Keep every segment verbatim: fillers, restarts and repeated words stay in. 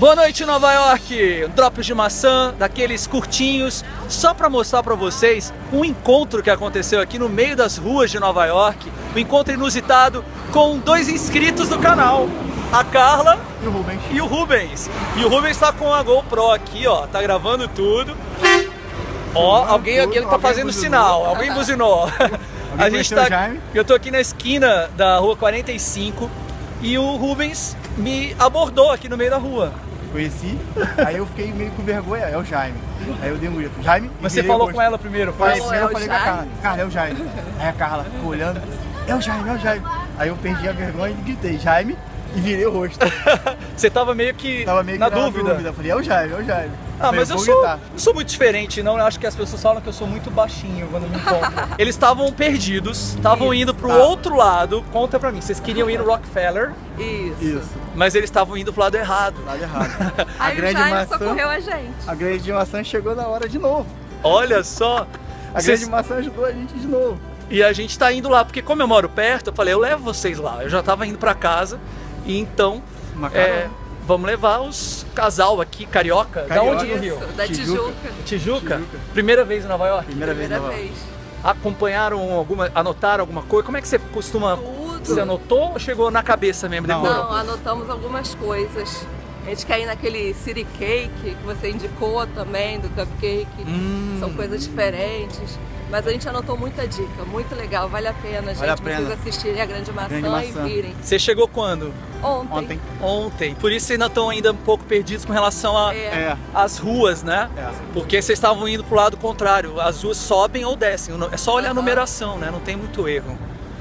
Boa noite, Nova York! Drops de maçã, daqueles curtinhos, só para mostrar para vocês um encontro que aconteceu aqui no meio das ruas de Nova York. Um encontro inusitado com dois inscritos do canal, a Carla e o Rubens. E o Rubens, e o Rubens tá com a GoPro aqui, ó, tá gravando tudo. Ó, alguém aqui tá fazendo sinal, alguém buzinou. A gente tá, eu tô aqui na esquina da rua quarenta e cinco e o Rubens me abordou aqui no meio da rua. Conheci, aí eu fiquei meio com vergonha, é o Jaime. Aí eu dei um grito, Jaime. Mas você falou com ela primeiro, foi? Primeiro eu falei com a Carla, Carla, é o Jaime. Aí a Carla ficou olhando, é o Jaime, é o Jaime. Aí eu perdi a vergonha e gritei, Jaime, e virei o rosto. Você tava meio que tava meio que na, na dúvida. dúvida. Eu falei, é o Jaime, é o Jaime. Ah, mas eu sou, eu sou muito diferente, não? Eu acho que as pessoas falam que eu sou muito baixinho quando me encontram. Eles estavam perdidos, estavam indo pro tá. outro lado. Conta pra mim, vocês queriam ir no Rockefeller? Isso. Isso. Mas eles estavam indo pro lado errado. Lado errado. A Aí grande o Jaime maçã, socorreu a gente. A grande maçã chegou na hora de novo. Olha só. A vocês... grande maçã ajudou a gente de novo. E a gente tá indo lá, porque como eu moro perto, eu falei, eu levo vocês lá. Eu já tava indo pra casa, e então... É, vamos levar os casal aqui, carioca. Carioca. Da onde no Rio? Da Tijuca. Tijuca. Tijuca? Primeira vez em Nova York? Primeira, Primeira vez. vez. Acompanharam alguma, anotaram alguma coisa? Como é que você costuma... Tudo. Você anotou ou chegou na cabeça mesmo? Não, decorou? Não, anotamos algumas coisas. A gente quer ir naquele city cake que você indicou também, do cupcake. Hum. São coisas diferentes. Mas a gente anotou muita dica, muito legal, vale a pena, gente. Vale a pena. Vocês assistirem a Grande Maçã, Grande Maçã e virem. Você chegou quando? Ontem. Ontem. Ontem. Por isso vocês ainda estão ainda um pouco perdidos com relação às é. ruas, né? É. Porque vocês estavam indo pro lado contrário. As ruas sobem ou descem. É só olhar uhum. a numeração, né? Não tem muito erro.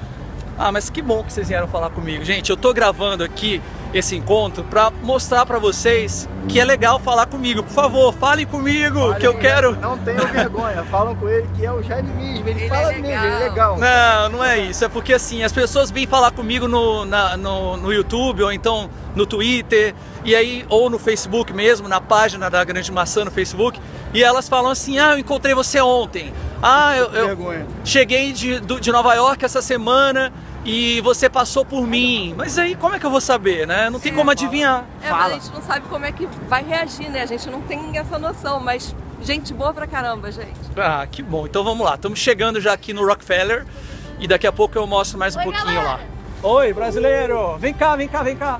Ah, mas que bom que vocês vieram falar comigo. Gente, eu tô gravando aqui esse encontro para mostrar para vocês que é legal falar comigo. Por favor, falem comigo, Fale que eu quero... Não tenham vergonha, falam com ele que é o Jaime mesmo, ele, ele fala é mesmo, ele é legal. Não, não é isso, é porque assim, as pessoas vêm falar comigo no, na, no, no YouTube, ou então no Twitter, e aí, ou no Facebook mesmo, na página da Grande Maçã no Facebook, e elas falam assim, ah, eu encontrei você ontem, ah, eu, eu cheguei de, de Nova York essa semana, e você passou por mim, mas aí como é que eu vou saber, né? Não tem é, como adivinhar. É, Fala. Mas a gente não sabe como é que vai reagir, né? A gente não tem essa noção, mas gente boa pra caramba, gente. Ah, que bom. Então vamos lá, estamos chegando já aqui no Rockefeller e daqui a pouco eu mostro mais um Oi, pouquinho galera. lá. Oi, brasileiro! Vem cá, vem cá, vem cá!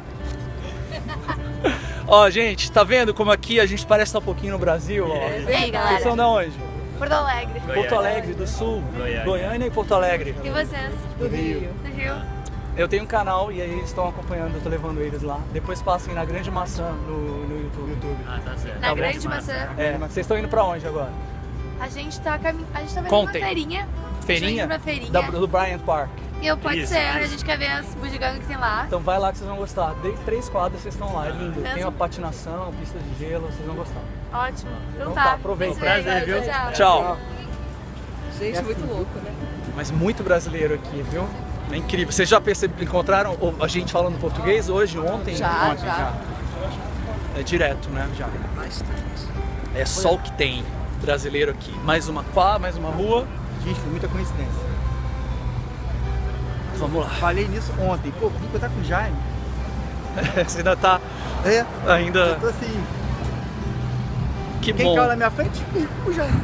Ó, gente, tá vendo como aqui a gente parece estar um pouquinho no Brasil? Ó. É, Ei, galera! Vocês são de onde? Porto Alegre. Porto Alegre do Sul, Goiânia. Goiânia e Porto Alegre. E vocês? Do Rio. Do Rio. Eu tenho um canal e aí eles estão acompanhando, eu tô levando eles lá. Depois passem na Grande Maçã no, no YouTube. YouTube. Ah, tá certo. Na Grande Maçã. É, vocês estão indo pra onde agora? A gente tá caminhando, a gente tá vendo Contem. uma feirinha. Feirinha? Uma feirinha. Da, do Bryant Park. E eu pode isso, ser, isso. a gente quer ver as bugigangas que tem lá. Então vai lá que vocês vão gostar. Dei três quadras, vocês estão lá, é lindo. Mesmo? Tem uma patinação, pista de gelo, vocês vão gostar. Ótimo. Então, então tá. tá, aproveita. Prazer, viu? Tchau. Tchau. Gente, muito louco, né? Mas muito brasileiro aqui, viu? É incrível. Vocês já perceberam, encontraram a gente falando português hoje, ontem? Já, ontem, já. já. É direto, né? Já. Bastante. É só o que tem brasileiro aqui. Mais uma quá, mais uma rua. Gente, foi muita coincidência. Vamos lá. Falei nisso ontem. Pô, vim contar com o Jaime. Você ainda tá... É. Ainda... Eu tô assim... Que Quem bom. caiu na minha frente? O Jaime.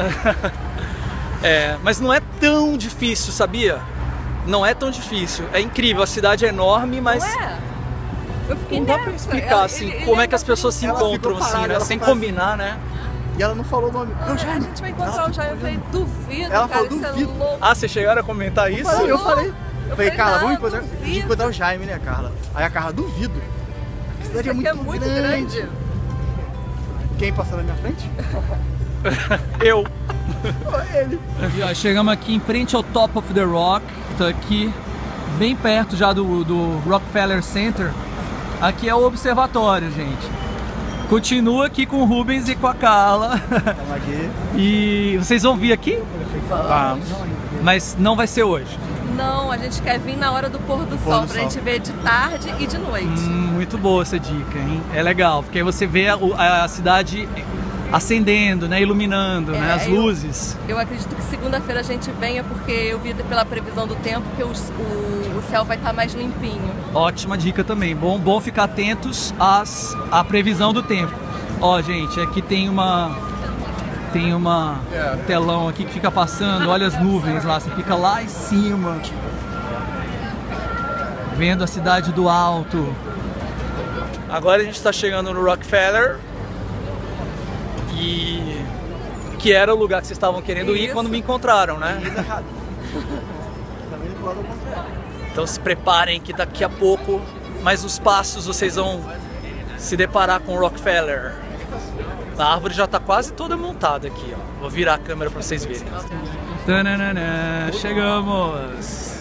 É, mas não é tão difícil, sabia? Não é tão difícil. É incrível, a cidade é enorme, mas... Não é? Eu fiquei não dá pra explicar, assim, ele, como ele é que as pessoas se encontram, assim, né? Sem combinar, assim. né? E ela não falou o nome. Não, Jaime. A gente vai encontrar ela o Jaime. Eu falei, duvido, ela cara, falou, isso duvido. é louco. Ah, vocês chegaram a comentar isso? Eu falei, eu falei. Eu falei, Carla, vamos encontrar, encontrar o Jaime, né, Carla? Aí a Carla, duvido. A cidade é muito, é muito grande. grande. Quem passou na minha frente? Eu. Ele. E, ó, chegamos aqui em frente ao Top of the Rock. Tô aqui bem perto já do, do Rockefeller Center. Aqui é o observatório, gente. Continua aqui com o Rubens e com a Carla. Estamos aqui. E vocês vão vir aqui? Vamos. Mas não vai ser hoje. Não, a gente quer vir na hora do pôr do pôr sol, do pra sol. gente ver de tarde e de noite. Hum, muito boa essa dica, hein? É legal, porque aí você vê a, a cidade acendendo, né? Iluminando, É, né? As eu- luzes. Eu acredito que segunda-feira a gente venha, porque eu vi pela previsão do tempo que os- o, o céu vai estar mais limpinho. Ótima dica também. Bom, bom ficar atentos às, à previsão do tempo. Ó, gente, aqui tem uma tem uma um telão aqui que fica passando. Olha as nuvens lá. Você fica lá em cima, vendo a cidade do alto. Agora a gente está chegando no Rockefeller, e que era o lugar que vocês estavam querendo ir Isso. quando me encontraram, né? Então se preparem que daqui a pouco, mais uns passos, vocês vão se deparar com o Rockefeller. A árvore já está quase toda montada aqui, ó. Vou virar a câmera para vocês verem. Tananana, chegamos!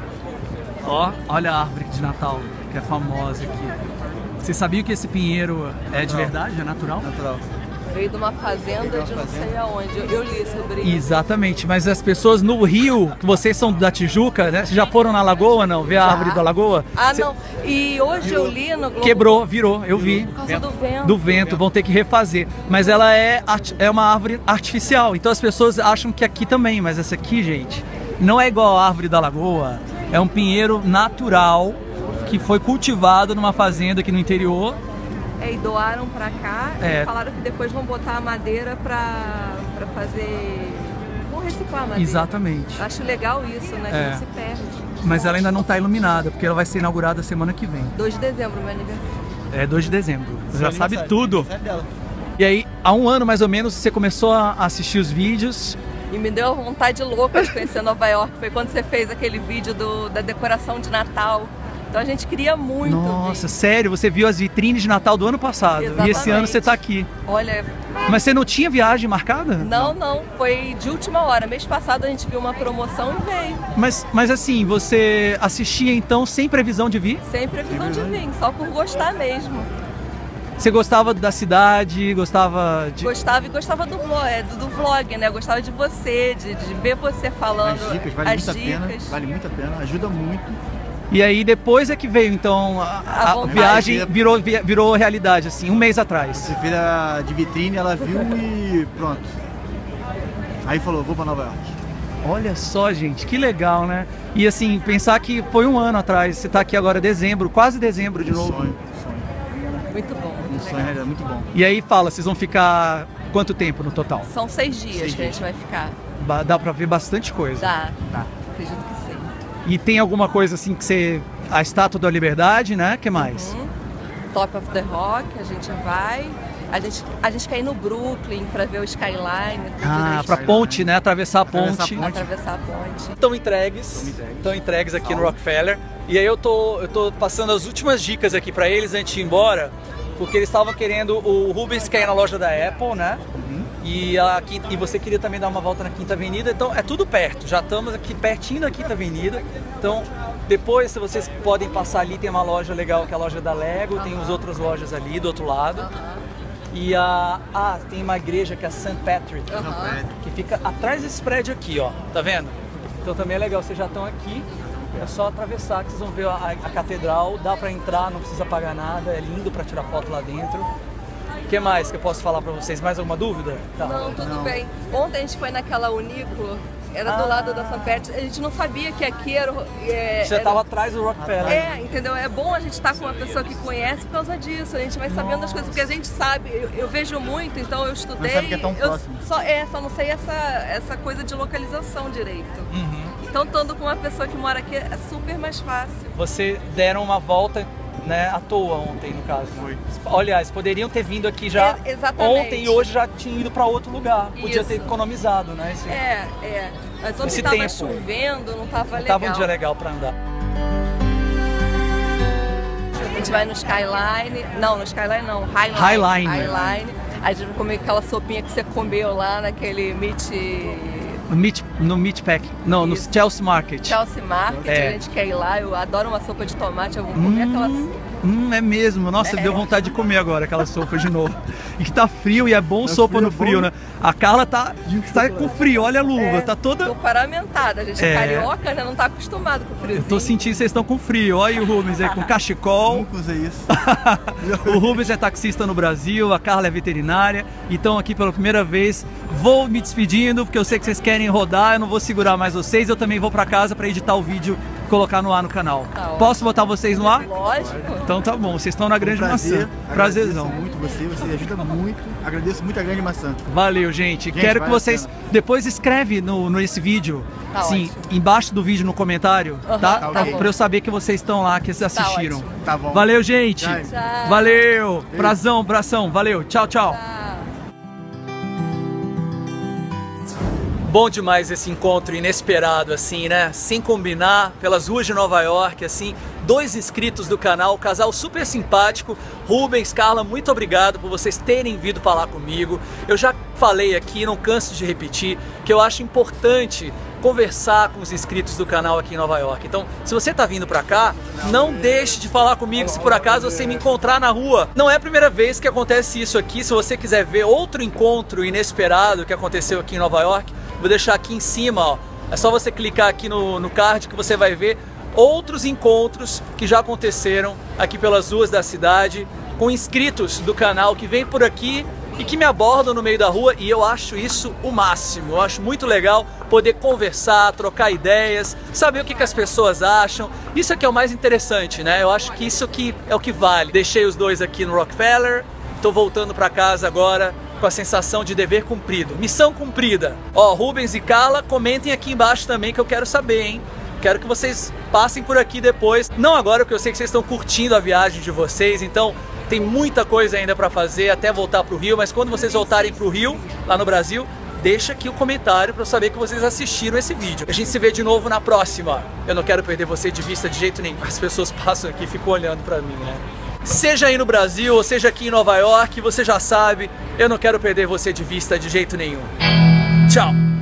Ó, olha a árvore de Natal, que é famosa aqui. Você sabia que esse pinheiro é de verdade, é natural? Natural. Veio de uma fazenda de não sei aonde. Eu, eu li sobre isso. Exatamente, mas as pessoas no Rio, que vocês são da Tijuca, né? Vocês já foram na Lagoa, não? Ver a árvore da Lagoa? Ah, Cê- não. E hoje eu li no Globo. Quebrou, virou, eu vi. Por causa do vento. Do vento, vão ter que refazer. Mas ela é, art- é uma árvore artificial, então as pessoas acham que aqui também, mas essa aqui, gente, não é igual a árvore da Lagoa. É um pinheiro natural que foi cultivado numa fazenda aqui no interior. É, e doaram pra cá É. e falaram que depois vão botar a madeira pra, pra fazer... Vão reciclar a madeira. Exatamente. Acho legal isso, né? Que É. não se perde. Mas ela ainda não está iluminada, porque ela vai ser inaugurada semana que vem. dois de dezembro, meu aniversário. É dois de dezembro. Você já sabe Aniversário. tudo. Aniversário dela. E aí, há um ano mais ou menos, você começou a assistir os vídeos. E me deu uma vontade louca de conhecer Nova York. Foi quando você fez aquele vídeo do, da decoração de Natal. Então a gente queria muito Nossa, vir. sério, você viu as vitrines de Natal do ano passado. E esse Exatamente. ano você tá aqui. Olha, Mas você não tinha viagem marcada? não, não, foi de última hora. Mês passado a gente viu uma promoção e veio. Mas, mas assim, você assistia então sem previsão de vir? Sem previsão de vir, só por gostar mesmo. Você gostava da cidade, gostava de... Gostava e gostava do vlog, é, do, do vlog, né? Gostava de você, de, de ver você falando As dicas, vale as muito a pena. dicas. Vale muito a pena, ajuda muito. E aí depois é que veio, então, a, A a vontade. viagem virou, vi- virou realidade, assim, um mês atrás. Você vira de vitrine, ela viu e pronto. Aí falou, vou pra Nova York. Olha só, gente, que legal, né? E assim, pensar que foi um ano atrás, você tá aqui agora dezembro, quase dezembro de Um novo. sonho, um sonho. Muito bom, Um muito sonho, legal. é muito bom. E aí fala, vocês vão ficar quanto tempo no total? São seis dias Seis que a dias. gente vai ficar. Ba- Dá pra ver bastante coisa. Dá, Tá. acredito que sim. E tem alguma coisa assim que você... A Estátua da Liberdade, né? Que mais? Uhum. Top of the Rock, a gente vai. A gente, a gente quer ir no Brooklyn pra ver o Skyline. tudo Ah, direito. pra ponte, né? Atravessar a Atravessar ponte. a ponte. Atravessar a ponte. Estão entregues, entregues. estão entregues aqui no Salve. Rockefeller. E aí eu tô, eu tô passando as últimas dicas aqui pra eles antes de ir embora, porque eles estavam querendo, o Rubens quer ir na loja da Apple, né? E, a, quinta- e você queria também dar uma volta na Quinta Avenida, então é tudo perto, já estamos aqui pertinho da Quinta Avenida. Então depois, se vocês podem passar ali, tem uma loja legal que é a loja da Lego, tem as outras lojas ali do outro lado. E a, ah, tem uma igreja que é Saint Patrick, Aham. que fica atrás desse prédio aqui, ó, tá vendo? Então também é legal, vocês já estão aqui, é só atravessar que vocês vão ver a, a catedral, dá pra entrar, não precisa pagar nada, é lindo pra tirar foto lá dentro. O que mais que eu posso falar pra vocês? Mais alguma dúvida? Tá. Não, tudo Não. bem. Ontem a gente foi naquela Uníqulo, era do Ah. lado da São Pet. A gente não sabia que aqui era. o- É, Já era- estava atrás do Rockefeller. É, entendeu? É bom a gente estar com uma pessoa que conhece por causa disso. A gente vai sabendo das coisas, porque a gente sabe. Eu, eu vejo muito, então eu estudei. Não sabe que é tão eu próximo. Só, é, só não sei essa, essa coisa de localização direito. Uhum. Então, estando com uma pessoa que mora aqui é super mais fácil. Você deram uma volta, né, à toa ontem, no caso. Foi. Aliás, poderiam ter vindo aqui já É, exatamente. ontem e hoje já tinha ido para outro lugar. Podia ter Isso. economizado, né? Esse, É, é. Mas ontem Esse tava tempo. chovendo, não tava não legal. tava um dia legal para andar. A gente vai no Skyline, não, no Skyline não, Highline. Highline. Highline. A gente vai comer aquela sopinha que você comeu lá naquele meat No Meat, no Meat Pack. Não, Isso. no Chelsea Market. Chelsea Market, É. a gente quer ir lá. Eu adoro uma sopa de tomate, eu vou comer Hum. aquela Hum, é mesmo. Nossa, É. deu vontade de comer agora aquela sopa de novo. E que tá frio e é bom Tá sopa frio, no é frio, bom. né? A Carla tá, tá com frio, olha a luva, É, tá toda... Tô paramentada, a gente é É. carioca, né? Não tá acostumado com o friozinho. Eu tô sentindo que vocês estão com frio. Olha aí o Rubens aí com cachecol. Nunca usei isso. O Rubens é taxista no Brasil, a Carla é veterinária. Então aqui pela primeira vez vou me despedindo, porque eu sei que vocês querem rodar, eu não vou segurar mais vocês. Eu também vou pra casa pra editar o vídeo e colocar no ar no canal. Tá ótimo. Posso botar vocês no ar? Lógico. Então tá bom, vocês estão na Grande Prazer. Maçã. Prazerzão. Agradeço muito você, você ajuda muito. Agradeço muito a Grande Maçã. Valeu, gente. Gente, Quero que vale a vocês pena. depois escreve no, nesse vídeo, Tá sim, ótimo. embaixo do vídeo no comentário, Aham, tá? tá Tá, ok. pra eu saber que vocês estão lá, que vocês assistiram. ótimo. Tá bom. Valeu, gente. Tchau. Tchau. Valeu. Brazão, bração. Valeu. Tchau, tchau. Tchau. Bom demais esse encontro inesperado, assim, né? Sem combinar, pelas ruas de Nova York, assim. Dois inscritos do canal, um casal super simpático. Rubens, Carla, muito obrigado por vocês terem vindo falar comigo. Eu já falei aqui, não canso de repetir, que eu acho importante conversar com os inscritos do canal aqui em Nova York. Então, se você tá vindo pra cá, não deixe de falar comigo se por acaso você me encontrar na rua. Não é a primeira vez que acontece isso aqui. Se você quiser ver outro encontro inesperado que aconteceu aqui em Nova York, vou deixar aqui em cima, ó. É só você clicar aqui no, no card que você vai ver outros encontros que já aconteceram aqui pelas ruas da cidade, com inscritos do canal que vêm por aqui e que me abordam no meio da rua, e eu acho isso o máximo. Eu acho muito legal poder conversar, trocar ideias, saber o que, que as pessoas acham. Isso aqui é o mais interessante, né? Eu acho que isso aqui é o que vale. Deixei os dois aqui no Rockefeller, tô voltando para casa agora com a sensação de dever cumprido. Missão cumprida. Ó, Rubens e Carla, comentem aqui embaixo também que eu quero saber, hein? Quero que vocês passem por aqui depois. Não agora, porque eu sei que vocês estão curtindo a viagem de vocês, então tem muita coisa ainda para fazer até voltar pro Rio, mas quando vocês voltarem pro Rio, lá no Brasil, deixa aqui o comentário para eu saber que vocês assistiram esse vídeo. A gente se vê de novo na próxima. Eu não quero perder você de vista de jeito nenhum. As pessoas passam aqui e ficam olhando para mim, né? Seja aí no Brasil ou seja aqui em Nova York, você já sabe, eu não quero perder você de vista de jeito nenhum. Tchau!